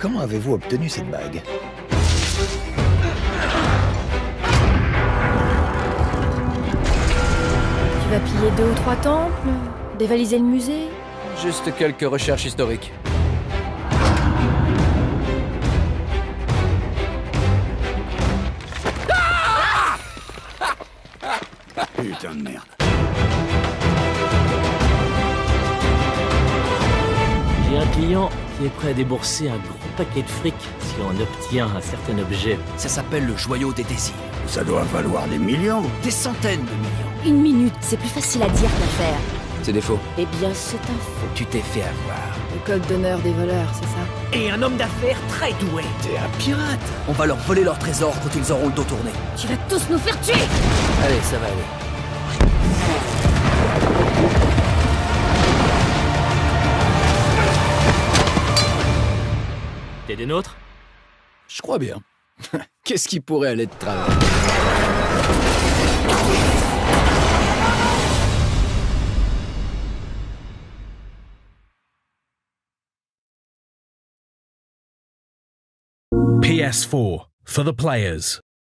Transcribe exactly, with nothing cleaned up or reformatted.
Comment avez-vous obtenu cette bague? Tu vas piller deux ou trois temples? Dévaliser le musée? Juste quelques recherches historiques. Putain de merde. J'ai un client qui est prêt à débourser un gros paquet de fric si on obtient un certain objet. Ça s'appelle le joyau des désirs. Ça doit valoir des millions. Des centaines de millions. Une minute, c'est plus facile à dire qu'à faire. C'est des faux. Eh bien, c'est un faux. Tu t'es fait avoir. Le code d'honneur des voleurs, c'est ça? Et un homme d'affaires très doué. T'es un pirate. On va leur voler leur trésor quand ils auront le dos tourné. Tu vas tous nous faire tuer! Allez, ça va aller. T'es des nôtres? Je crois bien. Qu'est-ce qui pourrait aller de travers? P S four for the players.